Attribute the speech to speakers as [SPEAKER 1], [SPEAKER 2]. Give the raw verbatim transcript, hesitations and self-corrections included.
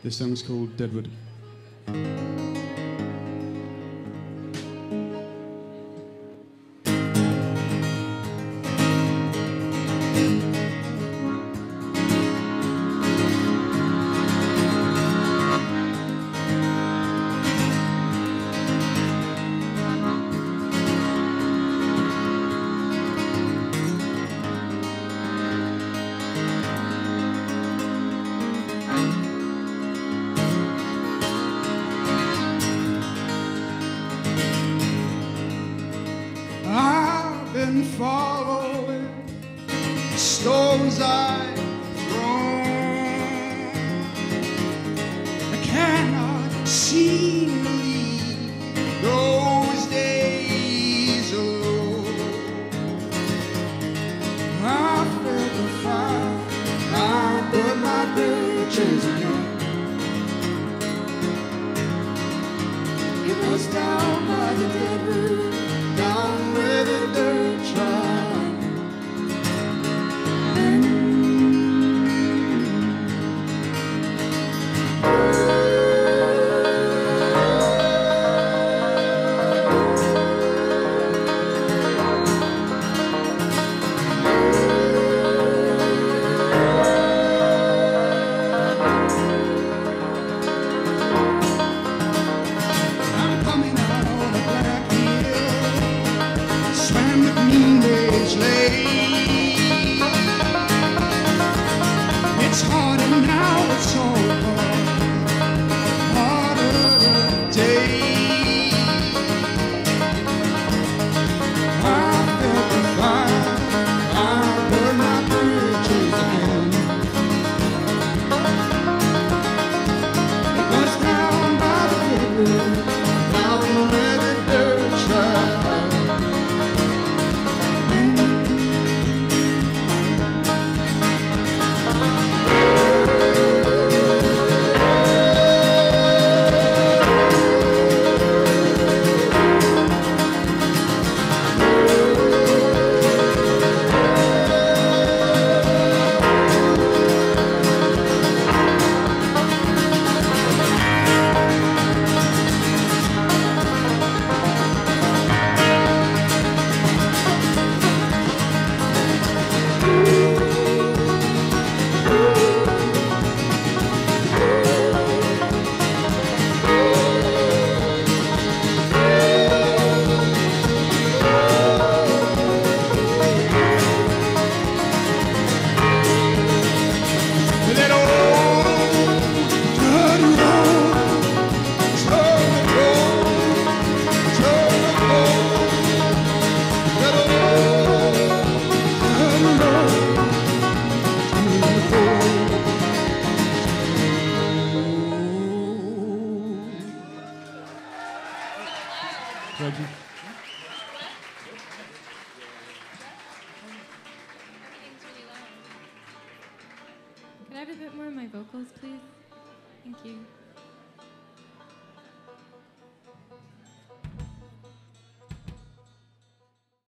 [SPEAKER 1] This song's called Deadwood.
[SPEAKER 2] I've been following the stones I've thrown. I cannot seem to leave those days alone. I felt the fire, I burned my bridges again. It was down by the Deadwood, down where the dirt tried. I'm coming out on a black hill, swam the Green Ridge Lake. It's harder now, it's over, harder to take. I felt the fire, I burned my bridges again. It was down by the river, down where the dirt tried. That old dirty road, turn the road, turn the road. That old dirty road, turn the road.
[SPEAKER 1] Reggie.
[SPEAKER 3] Everything's really loud. Could I have a bit more of my vocals, please? Thank you.